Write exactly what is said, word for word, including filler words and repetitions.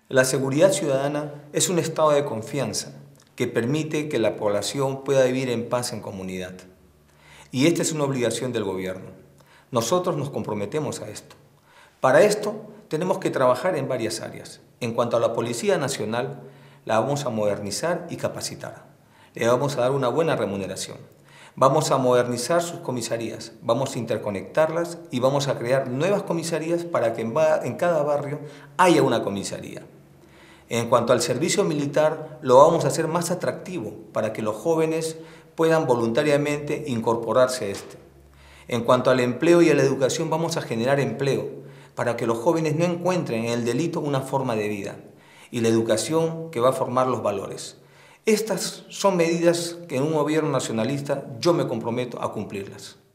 La seguridad ciudadana es un estado de confianza que permite que la población pueda vivir en paz en comunidad. Y esta es una obligación del gobierno. Nosotros nos comprometemos a esto. Para esto tenemos que trabajar en varias áreas. En cuanto a la Policía Nacional, la vamos a modernizar y capacitar. Le vamos a dar una buena remuneración. Vamos a modernizar sus comisarías, vamos a interconectarlas y vamos a crear nuevas comisarías para que en cada barrio haya una comisaría. En cuanto al servicio militar, lo vamos a hacer más atractivo para que los jóvenes puedan voluntariamente incorporarse a este. En cuanto al empleo y a la educación, vamos a generar empleo para que los jóvenes no encuentren en el delito una forma de vida y la educación que va a formar los valores. Estas son medidas que en un gobierno nacionalista yo me comprometo a cumplirlas.